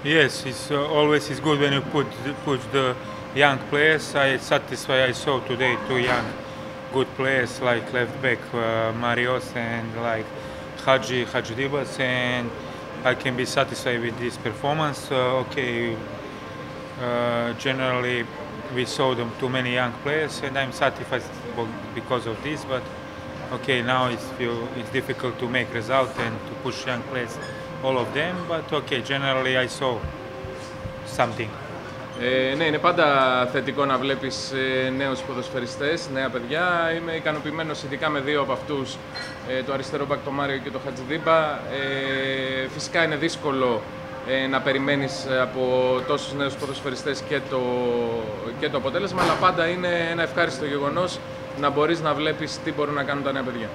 Yes, it's always is good when you put the young players. I satisfied. I saw today two young, good players like left back Marios and like Hadji Dibas, and I can be satisfied with this performance. Okay, generally we saw them too many young players, and I'm satisfied because of this. But okay, now it's difficult to make result and to push young players, all of them. But okay, generally I saw something. Ναι, είναι πάντα θετικό να βλέπεις νέους ποδοσφαιριστές, νέα παιδιά. Είμαι ικανοποιημένος ειδικά με δύο από αυτούς, το αριστερό μπακ το Μάριο και το Χατζηδίπα. Φυσικά είναι δύσκολο να περιμένεις από τόσους νέους ποδοσφαιριστές και το αποτέλεσμα, αλλά πάντα είναι ένα ευχάριστο γεγονός να μπορείς να βλέπεις τι μπορούν να κάνουν τα νέα παιδιά.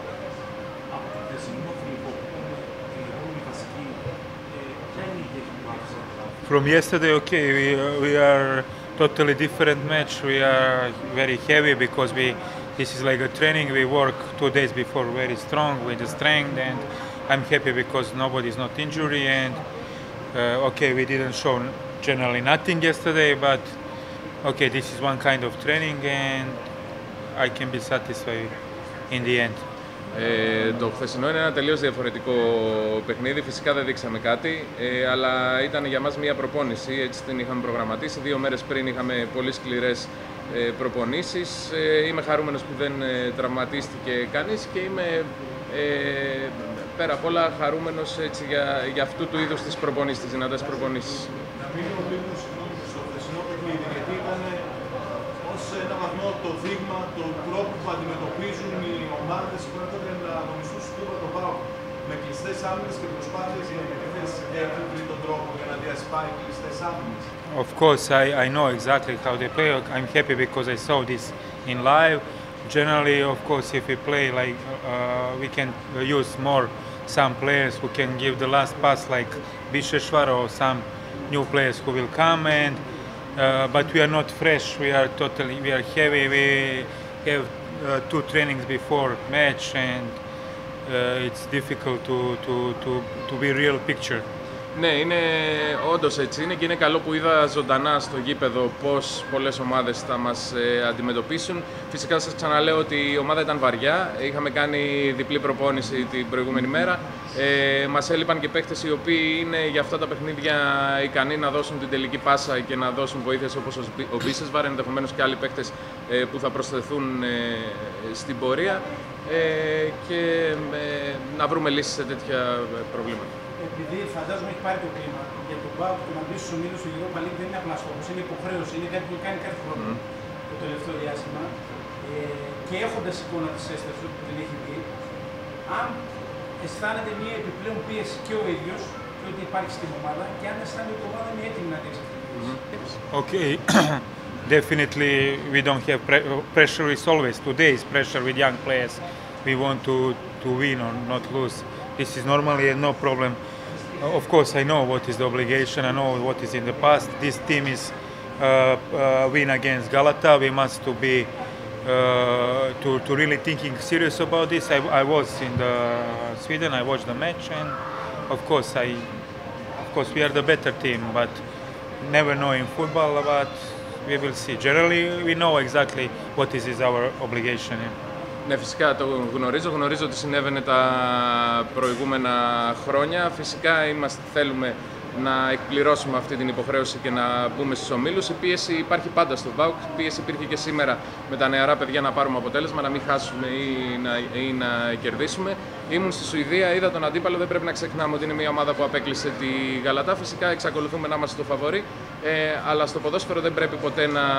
From yesterday, okay, we are totally different match. We are very heavy because this is like a training. We work 2 days before very strong with the strength, and I'm happy because nobody is not injury. And okay, we didn't show generally nothing yesterday, but okay, this is one kind of training, and I can be satisfied in the end. Το χθεσινό είναι ένα τελείως διαφορετικό παιχνίδι. Φυσικά δεν δείξαμε κάτι, αλλά ήταν για μας μια προπόνηση. Έτσι την είχαμε προγραμματίσει. 2 μέρες πριν είχαμε πολύ σκληρές προπονήσεις. Είμαι χαρούμενος που δεν τραυματίστηκε κανείς και είμαι πέρα απ' όλα χαρούμενος έτσι, για αυτού του είδους τις προπονήσεις, τις δυνατές προπονήσεις. Να μην ο Ολύμπιος στο χθεσινό παιχνίδι, γιατί ήταν ως ένα βαθμό το δείγμα του τρόπου που αντιμετωπίζουν οι ομάδες που έρχονται να αγωνιστούν στο Κούπα το ΠΑΟΚ. Με κλειστές άμυνες και προσπάθειες για επίθεση. Έχουν βρει τον τρόπο για να διασπάει κλειστές άμυνες. Of course, I know exactly how they play. I'm happy because I saw this in live. Generally, of course, if we play like we can use more some players who can give the last pass like Bisheshwar or some new players who will come, and but we are not fresh. We are heavy. We have 2 trainings before match, and it's difficult to be real picture. Ναι, είναι όντως έτσι είναι και είναι καλό που είδα ζωντανά στο γήπεδο πώς πολλές ομάδες θα μας αντιμετωπίσουν. Φυσικά σας ξαναλέω ότι η ομάδα ήταν βαριά, είχαμε κάνει διπλή προπόνηση την προηγούμενη μέρα. Μας έλειπαν και παίκτες οι οποίοι είναι για αυτά τα παιχνίδια ικανοί να δώσουν την τελική πάσα και να δώσουν βοήθειες όπως ο Μπίσεσβαρ, ενδεχομένως και άλλοι παίκτες που θα προσθεθούν στην πορεία και να βρούμε λύσεις σε τέτοια προβλήματα. Επειδή φαντάζομαι έχει πάρει το κλίμα για τον ΠΑΟΚ και να μπει στους ομίλους του Europa League δεν είναι απλά στόχος, είναι υποχρέωση, είναι κάτι που κάνει κάθε χρόνο το τελευταίο διάστημα. Και έχοντας εικόνα της έστρεψης που δεν έχει δει, αν αισθάνεται μια επιπλέον πίεση και ο ίδιος και ότι υπάρχει στην ομάδα και αν αισθάνεται ότι η ομάδα είναι έτοιμη να δείξει αυτή την πίεση. Okay, definitely we don't have pressure. Is always today's pressure with young players. We want to win or not lose. This is normally no problem. Of course, I know what is the obligation. I know what is in the past. This team is win against Galata. We must to be to really thinking serious about this. I was in Sweden. I watched the match, and of course we are the better team. But never know in football. But we will see. Generally, we know exactly what is our obligation. Ναι, φυσικά το γνωρίζω ότι συνέβαινε τα προηγούμενα χρόνια. Φυσικά θέλουμε να εκπληρώσουμε αυτή την υποχρέωση και να μπούμε στους ομίλους. Η πίεση υπάρχει πάντα στο ΠΑΟΚ. Η πίεση υπήρχε και σήμερα με τα νεαρά παιδιά να πάρουμε αποτέλεσμα, να μην χάσουμε ή να κερδίσουμε. Ήμουν στη Σουηδία, είδα τον αντίπαλο, δεν πρέπει να ξεχνάμε ότι είναι μια ομάδα που απέκλεισε τη Γαλατά. Φυσικά εξακολουθούμε να είμαστε το φαβορί, αλλά στο ποδόσφαιρο δεν πρέπει ποτέ να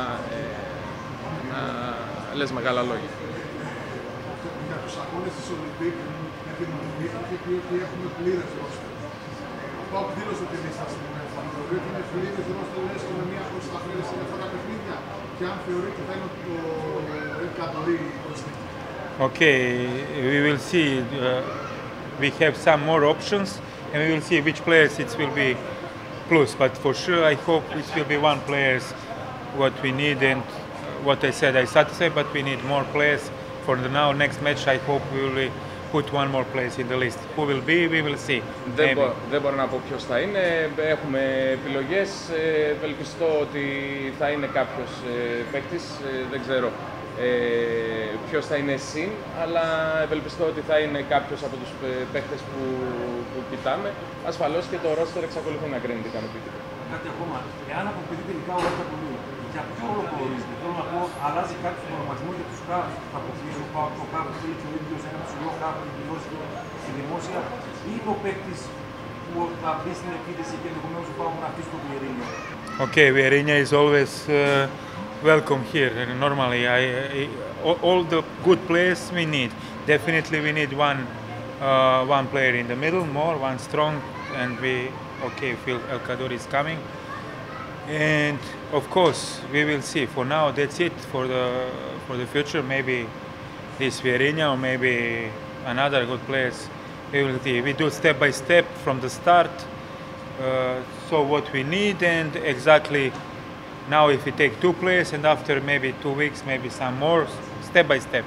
λες μεγάλα λόγια. Για τους αγώνες της Ολυμπίκ με την Ολυμπίκ είχε πει ότι έχουμε πλήρες ρόστερ. Ο ΠΑΟΚ δήλωσε ότι εμείς θα στην φανητορία ότι είναι πλήρες ρόστερ λες και με μία προσταφέληση σε αυτά τα παιχνίδια και αν θεωρεί ότι θα είναι το εκατορί προσθήκη. Okay, we will see. We have some more options, and we will see which players it will be plus. But for sure, I hope it will be one players what we need, and what I said I satisfied. But we need more players for the now next match. I hope we will put one more place in the list. Who will be, we will see. Δεν μπορώ να πω ποιος θα είναι. Έχουμε επιλογές. Ευελπιστώ ότι θα είναι κάποιος παίκτης. Δεν ξέρω ποιος θα είναι συν, αλλά ευελπιστώ ότι θα είναι κάποιος από τους παίκτες που κοιτάμε. Ασφαλώς και το roster εξακολουθεί να κρίνεται ικανοποιητικό. Κάτι ακόμα. Εάν αποποιηθεί τελικά ο Ρότα Πουλίου, για ποιο λόγο ορίζεται? Θέλω να πω, αλλάζει κάτι στον ονομασμό για τους ΚΑΠ. Θα αποφύγει ο ΚΑΠ, θέλει και ο ίδιος ένα ψηλό ΚΑΠ, να δηλώσει στη δημόσια, ή είναι ο παίκτης που θα μπει στην επίθεση και ενδεχομένως ο ΠΑΟΚ να αφήσει τον Βιερίνιο? Okay, Vierinha is always welcome here. And normally, all the good players we need. Definitely, we need one player in the middle, one strong, and we feel El Kaddouri is coming. And of course, we will see. For now, that's it for the future. Maybe this Vierinha or maybe another good players. We will see. We do step by step from the start. So what we need, and exactly now if we take 2 players and after maybe 2 weeks, maybe some more, step by step.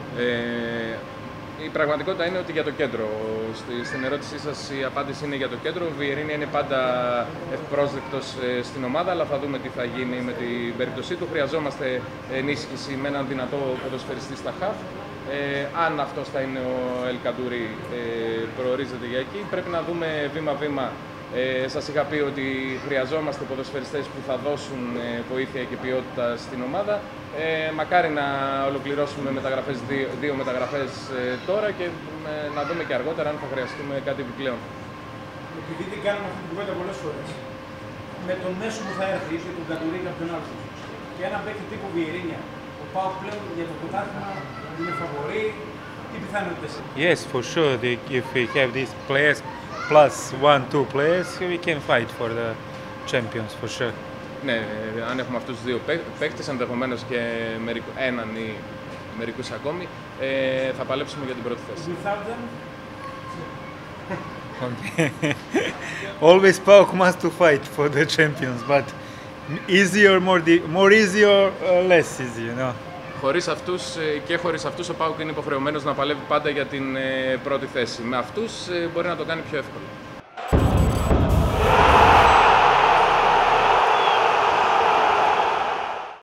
Η πραγματικότητα είναι ότι για το κέντρο. Στην ερώτησή σας η απάντηση είναι για το κέντρο. Ο Βιερίνια είναι πάντα ευπρόσδεκτος στην ομάδα, αλλά θα δούμε τι θα γίνει με την περίπτωσή του. Χρειαζόμαστε ενίσχυση με έναν δυνατό ποδοσφαιριστή στα χαφ. Αν αυτός θα είναι ο El Kaddouri, προορίζεται για εκεί. Πρέπει να δούμε βήμα-βήμα. Σας είχα πει ότι χρειαζόμαστε ποδοσφαιριστές που θα δώσουν βοήθεια και ποιότητα στην ομάδα. Μακάρι να ολοκληρώσουμε δύο μεταγραφές τώρα και να δούμε και αργότερα αν θα χρειαστούμε κάτι επιπλέον. Επειδή την κάνουμε αυτή την κουβέντα πολλές φορές, με τον μέσο που θα έρθει, είτε τον Kaddouri ή κάποιον άλλο, και έναν παίκτη τύπου Βιερίνια, ο ΠΑΟΚ πλέον για το πρωτάθλημα είναι φαβορί, τι πιθανότητες? Yes, for sure. If we have these players plus 1-2 players, we can fight for the champions for sure. Ναι, αν έχουμε αυτούς τους δύο παίκτες, ενδεχομένως και έναν ή μερικούς ακόμη, θα παλέψουμε για την πρώτη θέση. Without them? Okay. Always PAOK must to fight for the champions, but easy or more easy or less easy, you know. Χωρίς αυτούς ο ΠΑΟΚ είναι υποχρεωμένος να παλεύει πάντα για την πρώτη θέση. Με αυτούς μπορεί να το κάνει πιο εύκολο.